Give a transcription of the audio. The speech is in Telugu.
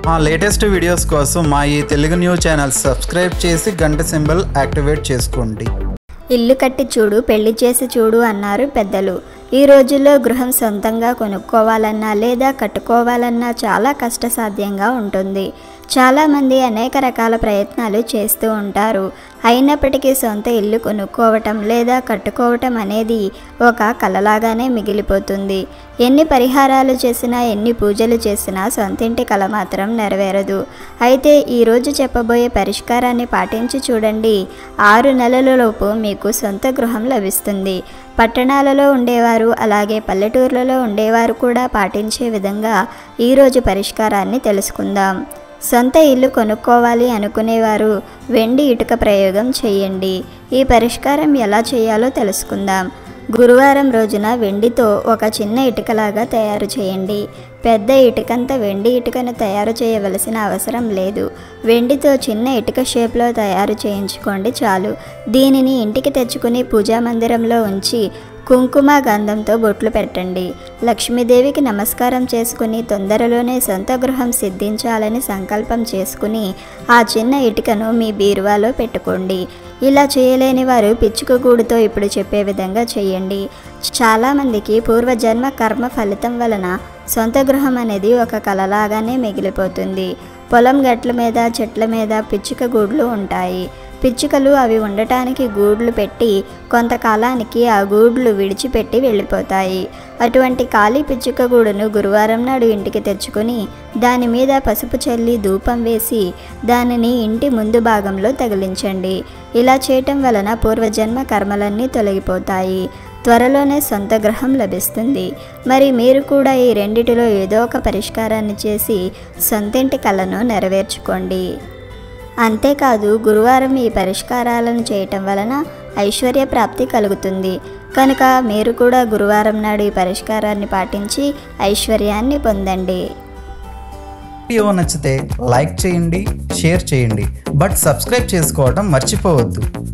మా లేటెస్ట్ వీడియోస్ కోసం మా ఈ తెలుగు న్యూస్ ఛానల్ సబ్స్క్రైబ్ చేసి గంట సింబల్ యాక్టివేట్ చేసుకోండి. ఇల్లు కట్టి చూడు పెళ్లి చేసి చూడు అన్నారు పెద్దలు. ఈ రోజుల్లో గృహం సొంతంగా కొనుక్కోవాలన్నా లేదా కట్టుకోవాలన్నా చాలా కష్టసాధ్యంగా ఉంటుంది. చాలామంది అనేక రకాల ప్రయత్నాలు చేస్తూ ఉంటారు. అయినప్పటికీ సొంత ఇల్లు కొనుక్కోవటం లేదా కట్టుకోవటం అనేది ఒక కలలాగానే మిగిలిపోతుంది. ఎన్ని పరిహారాలు చేసినా ఎన్ని పూజలు చేసినా సొంతింటి కల మాత్రం నెరవేరదు. అయితే ఈరోజు చెప్పబోయే పరిష్కారాన్ని పాటించి చూడండి. 6 నెలలలోపు మీకు సొంత గృహం లభిస్తుంది. పట్టణాలలో ఉండేవారు అలాగే పల్లెటూర్లలో ఉండేవారు కూడా పాటించే విధంగా ఈరోజు పరిష్కారాన్ని తెలుసుకుందాం. సొంత ఇల్లు కొనుక్కోవాలి అనుకునేవారు వెండి ఇటుక ప్రయోగం చేయండి. ఈ పరిష్కారం ఎలా చేయాలో తెలుసుకుందాం. గురువారం రోజున వెండితో ఒక చిన్న ఇటుకలాగా తయారు చేయండి. పెద్ద ఇటుకంత వెండి ఇటుకను తయారు చేయవలసిన అవసరం లేదు. వెండితో చిన్న ఇటుక షేప్లో తయారు చేయించుకోండి చాలు. దీనిని ఇంటికి తెచ్చుకుని పూజా మందిరంలో ఉంచి కుంకుమ గంధంతో బొట్లు పెట్టండి. లక్ష్మీదేవికి నమస్కారం చేసుకుని తొందరలోనే సొంత గృహం సిద్ధించాలని సంకల్పం చేసుకుని ఆ చిన్న ఇటుకను మీ బీరువాలో పెట్టుకోండి. ఇలా చేయలేని వారు పిచ్చుకగూడుతో ఇప్పుడు చెప్పే విధంగా చేయండి. చాలామందికి పూర్వజన్మ కర్మ ఫలితం వలన సొంత గృహం అనేది ఒక కలలాగానే మిగిలిపోతుంది. పొలం గట్ల మీద చెట్ల మీద పిచ్చుక గూడులు ఉంటాయి. పిచ్చుకలు అవి ఉండటానికి గూడ్లు పెట్టి కొంతకాలానికి ఆ గూడ్లు విడిచిపెట్టి వెళ్ళిపోతాయి. అటువంటి ఖాళీ పిచ్చుక గూడును గురువారం నాడు ఇంటికి తెచ్చుకొని దాని మీద పసుపు చల్లి ధూపం వేసి దానిని ఇంటి ముందు భాగంలో తగిలించండి. ఇలా చేయటం వలన పూర్వజన్మ కర్మలన్నీ తొలగిపోతాయి. త్వరలోనే సొంత గృహం లభిస్తుంది. మరి మీరు కూడా ఈ రెండిటిలో ఏదో ఒక పరిష్కారాన్ని చేసి సొంతింటి కలను నెరవేర్చుకోండి. అంతేకాదు గురువారం ఈ పరిష్కారాలను చేయటం వలన ఐశ్వర్య ప్రాప్తి కలుగుతుంది. కనుక మీరు కూడా గురువారం నాడు ఈ పరిష్కారాన్ని పాటించి ఐశ్వర్యాన్ని పొందండి. వీడియో నచ్చితే లైక్ చేయండి, షేర్ చేయండి, బట్ సబ్స్క్రైబ్ చేసుకోవడం మర్చిపోవద్దు.